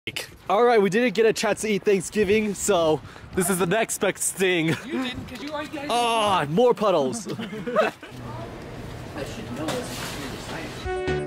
Alright, we didn't get a chance to eat Thanksgiving, so this is the next best thing. You didn't, because you already got Ah, more puddles. I should know as a computer science.